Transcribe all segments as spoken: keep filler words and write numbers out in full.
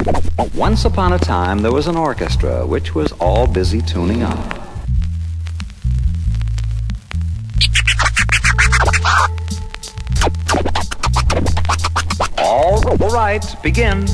Once upon a time, there was an orchestra which was all busy tuning up. All right, begin.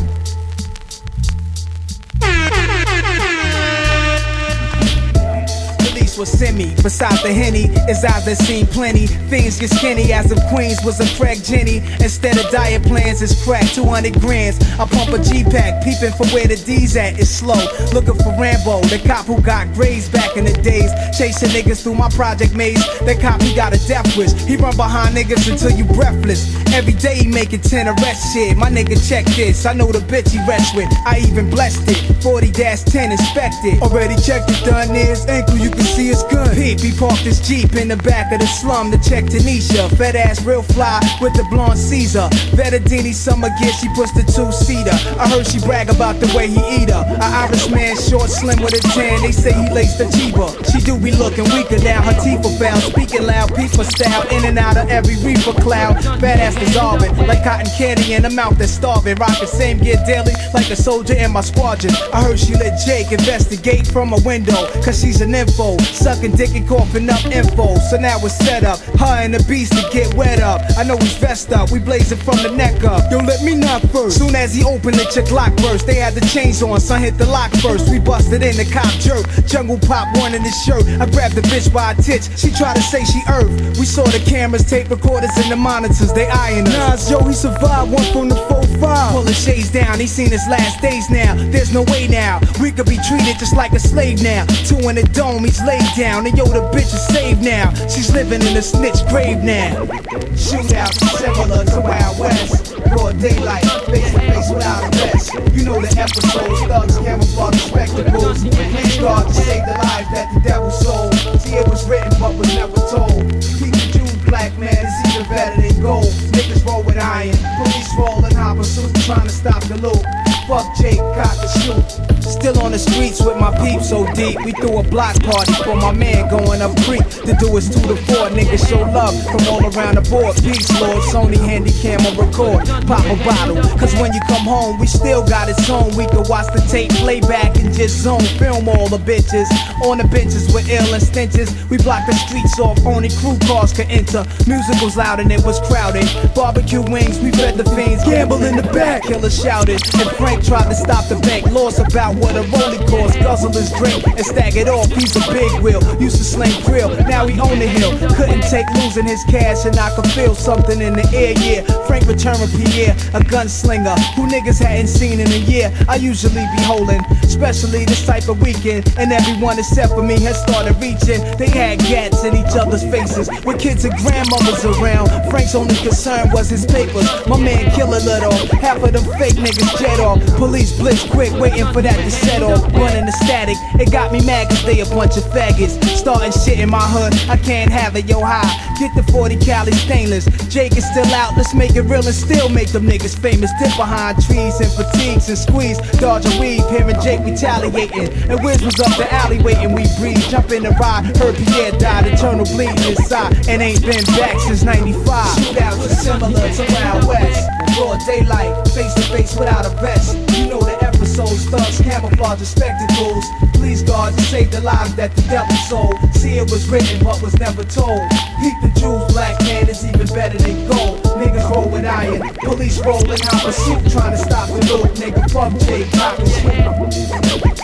Was semi, besides the Henny, his eyes that seen plenty. Things get skinny as if Queens was a crack Jenny. Instead of diet plans, it's crack two hundred grams. I pump a G-Pack, peeping for where the D's at. It's slow, looking for Rambo, the cop who got grades back in the days. Chasing niggas through my project maze. That cop, he got a death wish. He run behind niggas until you breathless. Every day he making ten arrest shit. My nigga check this, I know the bitch he rests with. I even blessed it, forty dash ten inspected. Already checked it, done his ankle, you can see it's good. Peep, he parked his Jeep in the back of the slum to check Tanisha. Fat ass real fly with the blonde Caesar. Vettadini summer gear, she puts the two-seater. I heard she brag about the way he eat her. An Irish man, short, slim with a tan. They say he laced the cheaper. She do be looking weaker now, her teeth are found. Speaking loud, people style, in and out of every reefer cloud. Badass dissolving, like cotton candy in a mouth that's starving. Rockin' same gear daily, like a soldier in my squadron. I heard she let Jake investigate from a window, cause she's an info. Sucking dick and coughing up info. So now it's set up, her and the beast to get wet up. I know he's vest up, we blazing from the neck up. Yo, let me knock first. Soon as he opened it, your clock burst. They had the chains on, son hit the lock first. We busted in, the cop jerk. Jungle pop one in his shirt. I grabbed the bitch by a titch, she tried to say she earth. We saw the cameras, tape recorders, and the monitors, they eyeing us. Nas, yo, he survived one from the four five. Pull the shades down, he seen his last days now. There's no way now, we could be treated just like a slave now. Two in the dome, he's laid down. And yo, the bitch is saved now. She's living in a snitch grave now. Shootouts similar to Wild West. Broad daylight, face to face without a vest. You know the episodes, thugs, camouflage, spectacles. Police guard to save the lives that the devil sold. See, it was written but was never told. Keep the Jews black, man, it's even better than gold. Niggas roll with iron, police rolling high pursuit, trying to stop the loop. Fuck Jake, cock the shoot. Still on the streets with my peeps so deep. We threw a block party for my man going up creek. To do is two to four, niggas show love from all around the board. Peace, Lord, Sony handy camera record. Pop a bottle, cause when you come home, we still got its own. We could watch the tape, play back and just zone. Film all the bitches, on the benches with ill and stenches. We blocked the streets off, only crew cars could enter. Music was loud and it was crowded. Barbecue wings, we fed the fiends. Gamble in the back, killer shouted. And Frank tried to stop the bank, lost about what a rolling cost. Guzzle his drink and stag it off, he's a big wheel. Used to sling grill, now he on the hill. Couldn't take losing his cash and I could feel something in the air, yeah. Frank returned Pierre, a gunslinger who niggas hadn't seen in a year. I usually be holding, especially this type of weekend. And everyone except for me had started reaching. They had gats in each other's faces, with kids and grandmothers around. Frank's only concern was his papers. My man Killer lit off, half of them fake niggas jet off. Police blitz quick, waiting for that to set off. Running the static, it got me mad cause they a bunch of faggots. Starting shit in my hood, I can't have it, yo high. Get the forty cali stainless. Jake is still out, let's make it real and still make them niggas famous. Dip behind trees and fatigues and squeeze. Dodge a weave, hearing Jake retaliating. And Wiz was up the alley waiting, we breathe. Jump in the ride, heard Pierre died, eternal bleeding inside. And ain't been back since ninety-five. Shootouts are similar to Wild West. Broad daylight, face to face without a vest. You know the episodes, thugs, camouflage, and spectacles. Please God to save the lives that the devil sold. See, it was written but was never told. Peep the Jews, black man is even better than gold. Niggas roll with iron, police rolling out pursuit, trying to stop the loot. Nigga, fuck Jake, cock and shoot.